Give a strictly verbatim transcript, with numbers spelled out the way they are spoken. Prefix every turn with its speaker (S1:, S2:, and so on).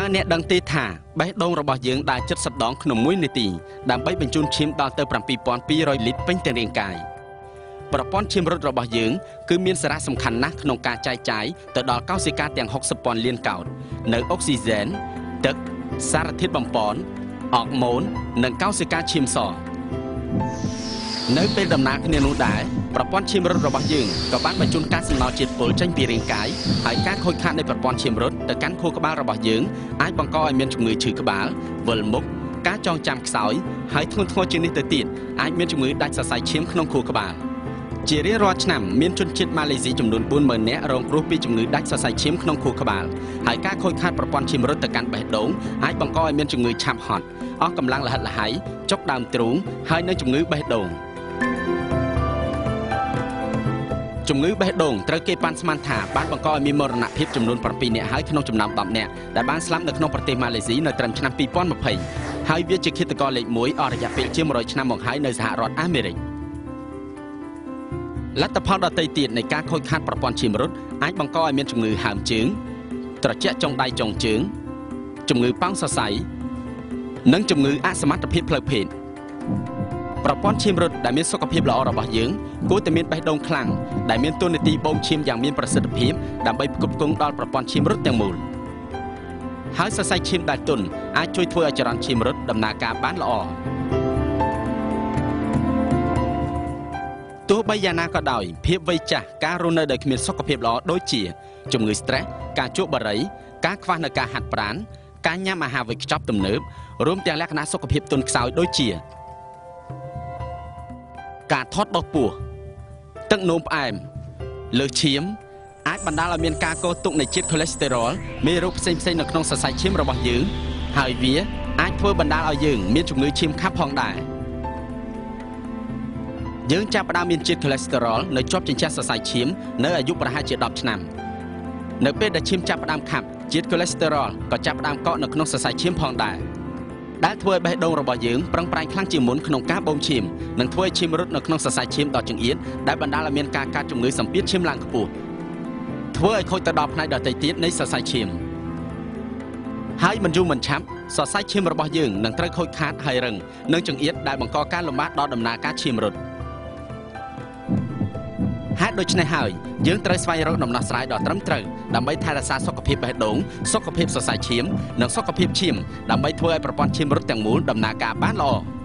S1: អ្នកដឹងទេថាបេះដូងរបស់យើងដើរជិតសិបដងក្នុងមួយនាទីដើម្បីបញ្ជូនឈាមដល់ទៅប្រាំពីរពាន់ពីររយលីត្រពេញទាំងរាងកាយប្រព័ន្ធឈាមរត់របស់យើងគឺមានសារៈសំខាន់ណាស់ក្នុងការចែកចាយទៅដល់កោសិកាទាំងហុកសិបពាន់លានកោដនៅអុកស៊ីហ្សែនទឹកសារធាតុបំប៉នអរម៉ូននិងកោសិកាឈាមសនៅពេលដំណើរគ្នានោះដែរប្រព័ន្ធឈាមរត់របស់យើងក៏បានបញ្ជូនកាកសំណល់ជាតិពុលចេញពីរាងកាយហើយការខូចខាតនៃប្រព័ន្ធឈាមរត់ទៅកាន់ខួរក្បាលរបស់យើងអាចបង្កឲ្យមានជំងឺឈឺក្បាលវិលមុខការចងចាំខ្សោយហើយធ្ងន់ធ្ងរជាងនេះទៅទៀតអាចមានជំងឺដាច់សរសៃឈាមក្នុងខួរក្បាលជារៀងរាល់ឆ្នាំមានជនជាតិម៉ាឡេស៊ីចំនួនបួនម៉ឺននាក់រងគ្រោះពីជំងឺដាច់សរសៃឈាមក្នុងខួរក្បាលហើយការខូចខាតប្រព័ន្ធឈាមរត់ទៅកាន់បេះដូងអាចបង្កឲ្យមានជំងឺឆាប់ហត់អស់កម្លាំងល្ហិតល្ហៃចុកដើមទ្រូងហើយនិងជំងឺបេះដូងជំងឺបេះដូងត្រូវគេប៉ាន់ស្មានថាបានបង្កឲ្យមានមរណភាពចំនួនប្រាំពីរនាក់ហើយក្នុងចំណោមដប់នាក់ដែលបានស្លាប់នៅក្នុងប្រទេសម៉ាឡេស៊ីនៅត្រឹមឆ្នាំពីរពាន់ម្ភៃហើយវាជាឃាតករលេខមួយអស់រយៈពេលជាងរយឆ្នាំមកហើយនៅសហរដ្ឋអាមេរិកលទ្ធផលដទៃទៀតនៃការខូចខាតប្រព័ន្ធឈាមរត់អាចបង្កឲ្យមានជំងឺហើមជើងត្រជាក់ចុងដៃចុងជើងជំងឺប៉ោងសរសៃនិងជំងឺអសមត្ថភាពផ្លូវភេទប្រព័ន្ធឈាមរត់ដែលមានសុខភាពល្អរបស់យើងគួរតែមានបេះដូងខ្លាំងដែលមានតួនាទីបូមឈាមយ៉ាងមានប្រសិទ្ធភាពដើម្បីផ្គត់ផ្គង់ដល់ប្រព័ន្ធឈាមរត់ទាំងមូលហើយសរសៃឈាមដែលទន់អាចជួយធ្វើឲ្យចរន្តឈាមរត់ដំណើរការបានល្អទោះបីយ៉ាងណាក៏ដោយភាពវ័យចាស់ការរស់នៅដោយគ្មានសុខភាពល្អដូចជាជំងឺ stress ការជក់បារីការខ្វះនៅការហាត់ប្រាណការញ៉ាំអាហារវេចខ្ចប់ទំនើបរួមទាំងលក្ខណៈសុខភាពទន់ខ្សោយដូចជាការថត់ដុសពោះទឹកនោមផ្អែមលើសឈាមអាចបណ្ដាលឲ្យមានការកកទុកនៃជាតិខូលេស្តេរ៉ុលមេរោគផ្សេងៗនៅក្នុងសរសៃឈាមរបស់យើងហើយវាអាចធ្វើបណ្ដាលឲ្យយើងមានជំងឺឈាមខាប់ផងដែរយើងចាប់ផ្ដើមមានជាតិខូលេស្តេរ៉ុលនៅជាប់ចិញ្ចើមសរសៃឈាមនៅអាយុប្រហែលជាដប់ឆ្នាំនៅពេលដែលឈាមចាប់ផ្ដើមខាប់ជាតិខូលេស្តេរ៉ុលក៏ចាប់ផ្ដើមកកនៅក្នុងសរសៃឈាមផងដែរដែលធ្វើឲ្យបេះដូងរបស់យើងប្រឹងប្រែងខ្លាំងជាងមុនក្នុងការបូមឈាមនិងធ្វើឲ្យឈាមរត់នៅក្នុងសរសៃឈាមដល់ចង្អៀតដែលបណ្ដាលឲ្យមានការកើតជំងឺសម្ពាធឈាមឡើងខ្ពស់ធ្វើឲ្យខូចទៅដល់ផ្នែកដទៃទៀតនៃសរសៃឈាមហើយមិនយូរមិនឆាប់សរសៃឈាមរបស់យើងនឹងត្រូវខូចខាតហើយរឹងនិងចង្អៀតដែលបង្កការលំបាកដល់ដំណើរការឈាមរត់ហេតុដូច្នេះហើយយើងត្រូវស្វែងរកដំណោះស្រាយដ៏ត្រឹមត្រូវដើម្បីថែរក្សាសុខភាពបេះដូងសុខភាពសរសៃឈាមនិងសុខភាពឈាមដើម្បីធ្វើឲ្យប្រព័ន្ធឈាមរត់ទាំងមូលដំណើរការបានល្អ